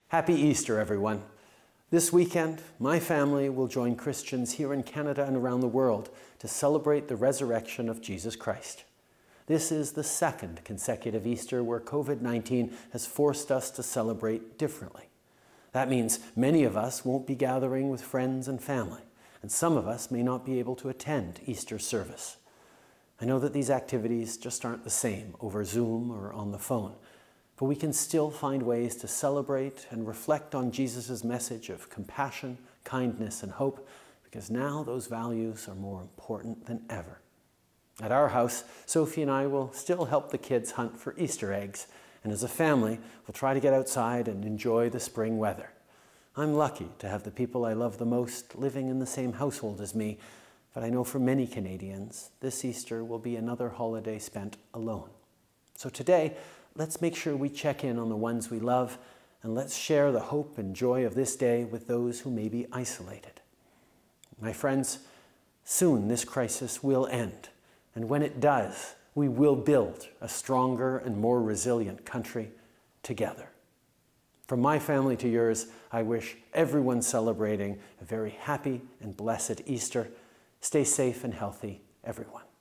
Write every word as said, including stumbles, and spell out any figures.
Happy Easter, everyone. This weekend, my family will join Christians here in Canada and around the world to celebrate the resurrection of Jesus Christ. This is the second consecutive Easter where COVID nineteen has forced us to celebrate differently. That means many of us won't be gathering with friends and family, and some of us may not be able to attend Easter service. I know that these activities just aren't the same over Zoom or on the phone, but we can still find ways to celebrate and reflect on Jesus' message of compassion, kindness, and hope, because now those values are more important than ever. At our house, Sophie and I will still help the kids hunt for Easter eggs, and as a family, we'll try to get outside and enjoy the spring weather. I'm lucky to have the people I love the most living in the same household as me, but I know for many Canadians, this Easter will be another holiday spent alone. So today, let's make sure we check in on the ones we love, and let's share the hope and joy of this day with those who may be isolated. My friends, soon this crisis will end, and when it does, we will build a stronger and more resilient country together. From my family to yours, I wish everyone celebrating a very happy and blessed Easter. Stay safe and healthy, everyone.